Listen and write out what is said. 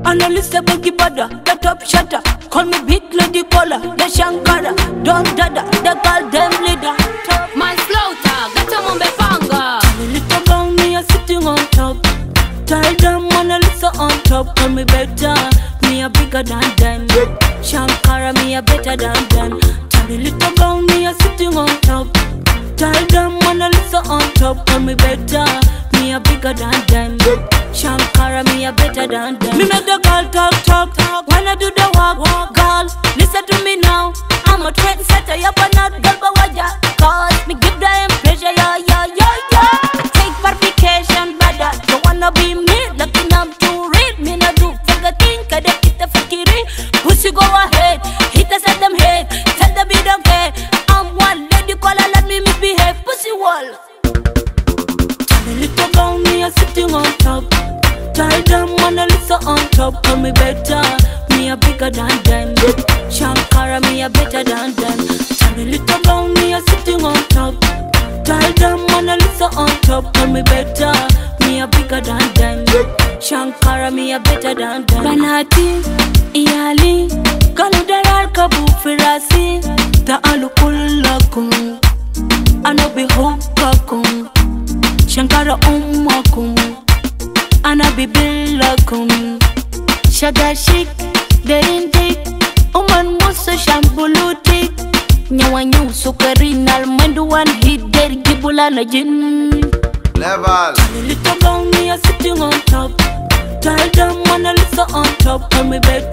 Analyst Bunky Bada, the top shutter. Call me Big Lady Cola, the Shankara. Don't dada, the goddamn leader. Man slaughter, get a mumbe panga. A little bang me a sitting on top. Tell them Analyst on top. Call me better, me a bigger than them. Shankara, me a better than them. Tell a little bang me a sitting on top. Tell them Analyst on top. Call me better, me a bigger than them. Shankara, me a better than them. Me make the girl talk. When I do the walk, girl, listen to me now. I'm a trendsetter, yeah, but not girl, but what ya? Cause me give them pressure, yeah. Take verification, brother. Don't wanna be me, looking up to read. Me no do for the thing, cause they hit the fakiri. Pussy go ahead, hit us at them head. Tell them we don't care. I'm one lady, call her, let me misbehave. Pussy wall. Tell a little about me, I'm sitting on top. Tell them Analyst on top. Call me better, me a bigger than them. Shankara, me a better than them. Tell a little about me, I'm sitting on top. Tell them Analyst on top. Call me better, me a bigger than them. Shankara, me a better than them. Banati, Iyali, Kaludarar Kabu Firasi, Ta Alukulakum, Anabi Hokakum, Shankara Umakum, Anabi Billakum, Shagashik, Derindik, Uman Musa Shambulutik, Nyawanyu Sukarinal Manduan Hider Gibulana Jin. Level. Little bang me a sitting on top. Tell them Analyst on top. Call me better.